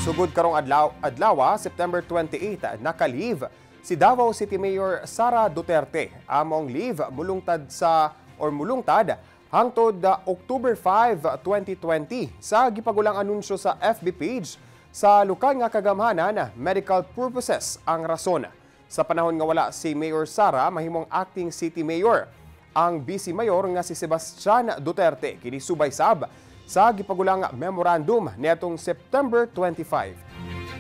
Sugod karong adlaw, September 28, naka-leave si Davao City Mayor Sara Duterte. Among leave mulungtad hangtod October 5, 2020 sa gipagulang anunsyo sa FB page sa lokal nga kagamhanan, medical purposes ang rason. Sa panahon nga wala si Mayor Sara, mahimong acting city mayor ang vice mayor nga si Sebastian Duterte kini subay sab sa gipagulang memorandum niadtong September 25.